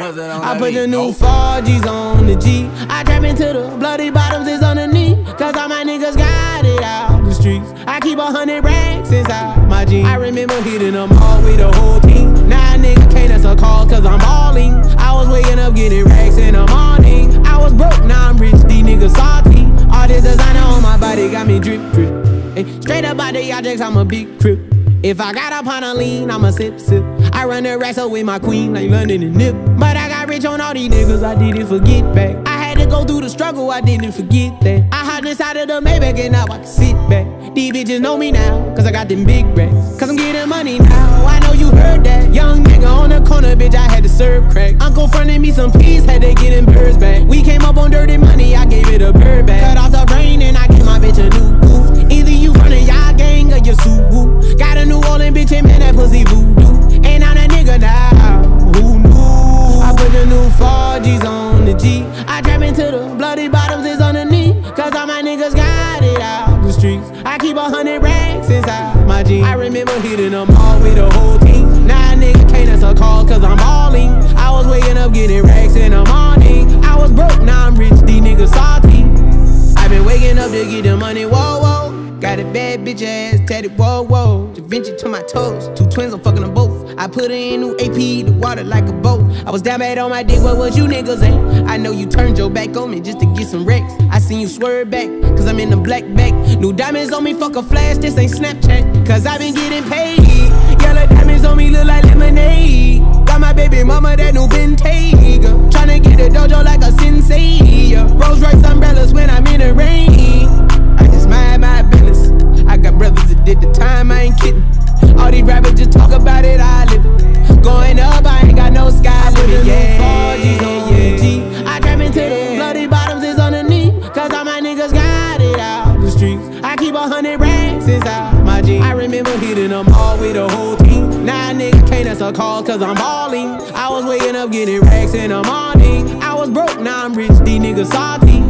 I put the new 4Gs on the G. I trap into the bloody bottoms is underneath. Cause all my niggas got it out the streets. I keep 100 racks inside my jeans. I remember hitting them all with the whole team. Now a nigga can't answer calls cause I'm balling. I was waking up getting racks in the morning. I was broke, now I'm rich, these niggas salty. All this designer on my body got me drip drip. Ay, straight up out the objects, I'm a big crip. If I got up on a lean, I'ma sip sip. I run the racks up with my queen like London and Nip. But I got rich on all these niggas, I didn't forget back. I had to go through the struggle, I didn't forget that. I hopped inside of the Maybach and now I can sit back. These bitches know me now, cause I got them big racks. Cause I'm getting money now, I know you heard that. Young nigga on the corner, bitch, I had to serve crack. Uncle fronted me some peas, had to get them birds back. We came up on dirty money, I gave it a bird back. Cut off the brain and I gave my bitch a new booth. Either you from the y'all gang or you Subaru. Got a New Orleans bitch and man, that pussy voodoo. And I'm that nigga now, who knew? I put the new 4Gs on the G. I trap into the bloody bottoms is underneath. Cause all my niggas got it out the streets. I keep 100 racks inside my jeans. I remember hitting them all with the whole team. Now a nigga can't answer calls cause I'm balling. I was waking up getting racks in the morning. I was broke, now I'm rich, these niggas salty. I been waking up to get the money, whoa, whoa. Got a bad bitch ass tatted, whoa, whoa. Da Vinci to my toes, 2 twins, I'm fucking them both. I put her in new AP, the water like a boat. I was down bad on my dick, what was you niggas at? I know you turned your back on me just to get some wrecks. I seen you swerve back, cause I'm in the black back. New diamonds on me, fuck a flash, this ain't Snapchat. Cause I been getting paid. Yellow diamonds on me look like lemonade. Got my baby mama that new Bentayga. Tryna get the dojo like a sensei. Rolls Royce umbrellas when I'm in the rain. I just mind my business. I got brothers that did the time, I ain't kidding. All these rappers just talk about it, I live it. Going up, I ain't got no sky limit. Yeah, 4Gs on the G. I trap into the bloody bottoms is underneath. Cause all my niggas got it out the streets. I keep 100 racks inside my jeans. I remember hitting them all with the whole team. Now a nigga can't answer calls cause I'm balling. I was waking up getting racks in the morning. I was broke, now I'm rich, these niggas salty.